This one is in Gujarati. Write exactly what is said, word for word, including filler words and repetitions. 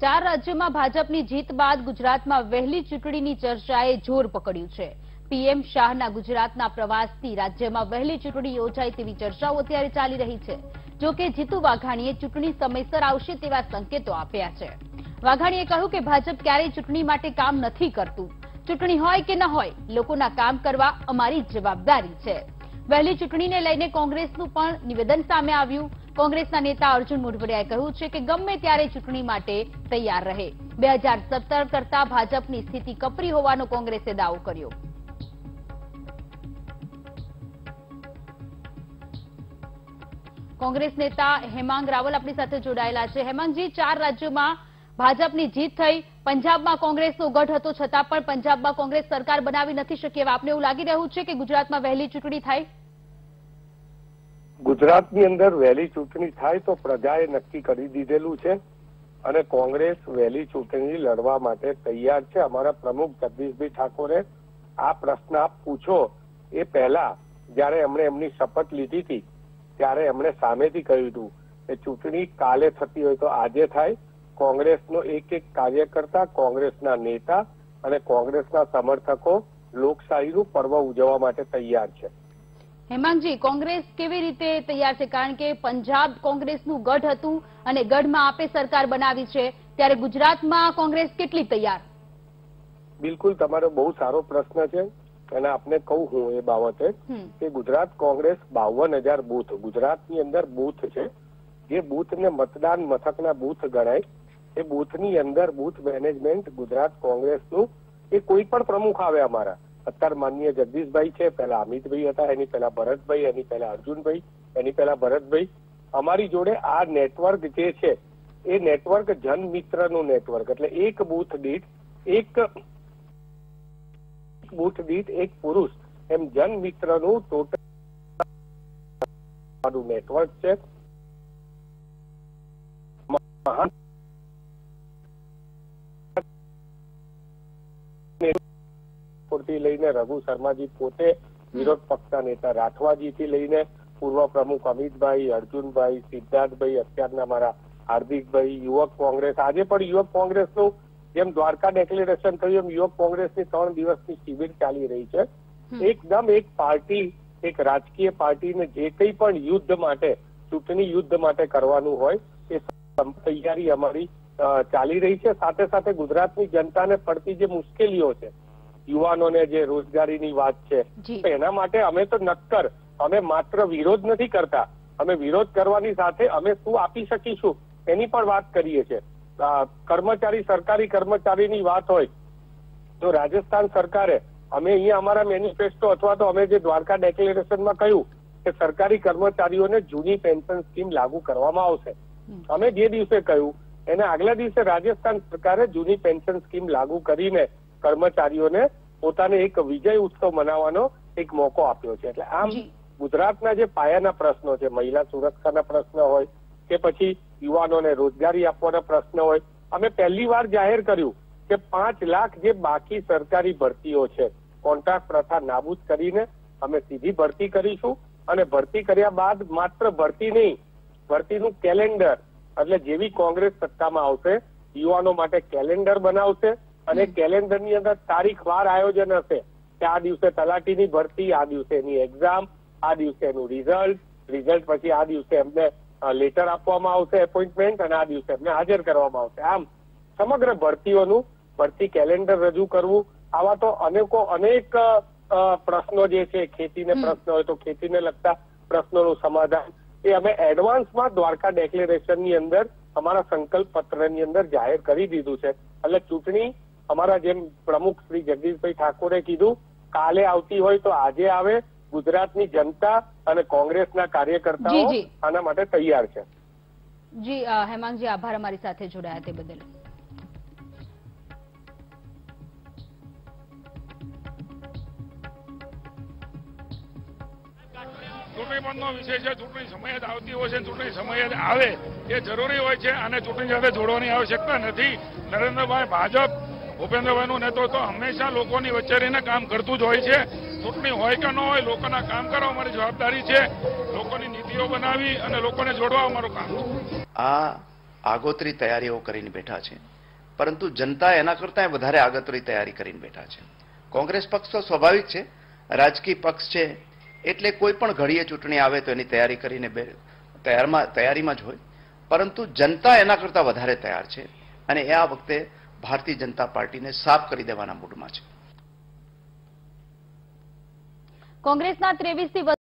ચાર રાજ્યોમાં ભાજપની જીત બાદ ગુજરાતમાં વહેલી ચૂંટણીની ચર્ચાએ જોર પકડ્યું છે। પીએમ શાહના ગુજરાતના પ્રવાસથી રાજ્યમાં વહેલી ચૂંટણી યોજાય તેવી ચર્ચાઓ અત્યારે ચાલી રહી છે। જો કે જીતુ વાઘાણીએ ચૂંટણી સમયસર આવશે તેવા સંકેતો આપ્યા છે। વાઘાણીએ કહ્યું કે ભાજપ ક્યારેય ચૂંટણી માટે કામ નથી કરતું। ચૂંટણી હોય કે ન હોય, લોકોના કામ કરવા અમારી જવાબદારી છે। વહેલી ચૂંટણીને લઈને કોંગ્રેસનું પણ નિવેદન સામે આવ્યું। કોંગ્રેસના નેતા અર્જુન મોઢવાડિયાએ કહ્યું છે કે ગમે ત્યારે ચૂંટણી માટે તૈયાર રહે। બે હજાર સત્તર કરતા ભાજપની સ્થિતિ કપરી હોવાનો કોંગ્રેસે દાવો કર્યો। કોંગ્રેસ નેતા હેમાંગ રાવલ આપણી સાથે જોડાયેલા છે। હેમાંગજી, ચાર રાજ્યોમાં ભાજપની જીત થઈ, પંજાબમાં કોંગ્રેસનો ગઢ હતો છતાં પણ પંજાબમાં કોંગ્રેસ સરકાર બનાવી નથી શકી। હવે આપને એવું લાગી રહ્યું છે કે ગુજરાતમાં વહેલી ચૂંટણી થાય? ગુજરાતની અંદર વહેલી ચૂંટણી થાય તો પ્રજાએ નક્કી કરી દીધેલું છે અને કોંગ્રેસ વહેલી ચૂંટણી લડવા માટે તૈયાર છે। અમારા પ્રમુખ જગદીશભાઈ ઠાકોરે આ પ્રશ્ન આપ પૂછો એ પહેલા જયારે એમણે એમની શપથ લીધી હતી ત્યારે એમણે સામેથી કહ્યું હતું કે ચૂંટણી કાલે થતી હોય તો આજે થાય। કોંગ્રેસનો એક એક કાર્યકર્તા, કોંગ્રેસના નેતા અને કોંગ્રેસના સમર્થકો લોકશાહીનું પર્વ ઉજવવા માટે તૈયાર છે। હેમાંગજી, કોંગ્રેસ કેવી રીતે તૈયાર છે? કારણ કે પંજાબ કોંગ્રેસનું ગઢ હતું અને ગઢમાં આપે સરકાર બનાવી છે, ત્યારે ગુજરાતમાં કોંગ્રેસ કેટલી તૈયાર? બિલકુલ, તમારો બહુ સારો પ્રશ્ન છે અને આપને કહું હું એ બાબતે કે ગુજરાત કોંગ્રેસ બાવન હજાર બૂથ ગુજરાતની અંદર બૂથ છે, જે બૂથને મતદાન મથકના બૂથ ગણાય। એ બૂથની અંદર બૂથ મેનેજમેન્ટ ગુજરાત કોંગ્રેસનું એ કોઈ પણ પ્રમુખ આવે અમારા, અત્યારે માનનીય જગદીશભાઈ છે, પહેલા અમિતભાઈ હતા, એની પહેલા ભરતભાઈ, એની પહેલા અર્જુનભાઈ, એની પહેલા ભરતભાઈ, અમારી જોડે આ નેટવર્ક જે છે એ નેટવર્ક જનમિત્રનું નેટવર્ક, એટલે એક બૂથ દીઠ એક બૂથ દીઠ એક પુરુષ એમ જનમિત્રનું ટોટલ નેટવર્ક છે। થી લઈને રઘુ શર્માજી પોતે, વિરોધ પક્ષના નેતા રાઠવાજીથી લઈને પૂર્વ પ્રમુખ અમિતભાઈ, અર્જુનભાઈ, સિદ્ધાર્થભાઈ, અત્યારના મારા હાર્દિકભાઈ, યુવક કોંગ્રેસ, આજે પણ યુવક કોંગ્રેસનું જેમ દ્વારકા ડિક્લેરેશન થયું એમ યુવક કોંગ્રેસની ત્રણ દિવસની શિબિર ચાલી રહી છે। એકદમ એક પાર્ટી, એક રાજકીય પાર્ટીને જે કંઈ પણ યુદ્ધ માટે, ચૂંટણી યુદ્ધ માટે કરવાનું હોય એ તૈયારી અમારી ચાલી રહી છે। સાથે સાથે ગુજરાતની જનતાને પડતી જે મુશ્કેલીઓ છે, યુવાનોને જે રોજગારીની વાત છે, એના માટે અમે તો નક્કર, અમે માત્ર વિરોધ નથી કરતા, અમે વિરોધ કરવાની સાથે અમે શું આપી શકીશું એની પણ વાત કરીએ છીએ। કર્મચારી, સરકારી કર્મચારીની વાત હોય તો રાજસ્થાન સરકારે, અમે અહીંયા અમારા મેનિફેસ્ટો અથવા તો અમે જે દ્વારકા ડિક્લેરેશનમાં કહ્યું કે સરકારી કર્મચારીઓને જૂની પેન્શન સ્કીમ લાગુ કરવામાં આવશે। અમે જે દિવસે કહ્યું એને આગલા દિવસે રાજસ્થાન સરકારે જૂની પેન્શન સ્કીમ લાગુ કરીને કર્મચારીઓને પોતાને એક વિજય ઉત્સવ મનાવવાનો એક મોકો આપ્યો છે। એટલે આમ ગુજરાતના જે પાયાના પ્રશ્નો છે, મહિલા સુરક્ષાના પ્રશ્ન હોય કે પછી યુવાનોને રોજગારી આપવાના પ્રશ્ન હોય, અમે પહેલી વાર જાહેર કર્યું કે પાંચ લાખ જે બાકી સરકારી ભરતીઓ છે, કોન્ટ્રાક્ટ પ્રથા નાબૂદ કરીને અમે સીધી ભરતી કરીશું અને ભરતી કર્યા બાદ માત્ર ભરતી નહીં, ભરતીનું કેલેન્ડર, એટલે જેવી કોંગ્રેસ સત્તામાં આવશે યુવાનો માટે કેલેન્ડર બનાવશે અને કેલેન્ડરની અંદર તારીખ વાર આયોજન હશે કે આ દિવસે તલાટીની ભરતી, આ દિવસે એની એક્ઝામ, આ દિવસે એનું રિઝલ્ટ, રિઝલ્ટ પછી આ દિવસે એમને લેટર આપવામાં આવશે એપોઇન્ટમેન્ટ અને આ દિવસે એમને હાજર કરવામાં આવશે। આમ સમગ્ર ભરતીઓનું ભરતી કેલેન્ડર રજૂ કરવું। આવા તો અનેકો અનેક પ્રશ્નો જે છે, ખેતીને પ્રશ્ન હોય તો ખેતીને લગતા પ્રશ્નોનું સમાધાન એ અમે એડવાન્સમાં દ્વારકા ડિક્લેરેશનની અંદર અમારા સંકલ્પ પત્રની અંદર જાહેર કરી દીધું છે। એટલે ચૂંટણી અમારા જેમ પ્રમુખ શ્રી જગદીશભાઈ ઠાકોરે કીધું કાલે આવતી હોય તો આજે આવે। ગુજરાતની જનતા અને કોંગ્રેસના કાર્યકર્તાઓ આના માટે તૈયાર છે। જી હેમાંગજી, આભાર અમારી સાથે જોડાયા તે બદલ। ચૂંટણી પંચનો વિષય છે, ચૂંટણી સમયે આવતી હોય છે, ચૂંટણી સમયે આવે એ જરૂરી હોય છે અને ચૂંટણી સાથે જોડવાની આવશ્યકતા નથી। નરેન્દ્રભાઈ, ભાજપ, ભૂપેન્દ્રભાઈનું નેતૃત્વ હંમેશા લોકોની વચ્ચે રહીને કામ કરતું જ હોય છે। ચૂંટણી હોય કે ન હોય, લોકોના કામ કરવા અમારી જવાબદારી છે, લોકોની નીતિઓ બનાવી અને લોકોને જોડવા અમારું કામ છે। આ આગોતરી તૈયારીઓ કરીને બેઠા છે, પરંતુ જનતા એના કરતાં વધારે આગોતરી તૈયારી કરીને બેઠા છે. કોંગ્રેસ પક્ષ તો સ્વાભાવિક છે, રાજકીય પક્ષ છે, એટલે કોઈ પણ ઘડીએ ચૂંટણી આવે તો એની તૈયારી કરીને તૈયારમાં તૈયારીમાં જ હોય, પરંતુ જનતા એના કરતાં વધારે તૈયાર છે અને એ આ વખતે ભારતીય જનતા પાર્ટીને સાફ કરી દેવાના મૂડમાં છે. કોંગ્રેસના ત્રેવીસ થી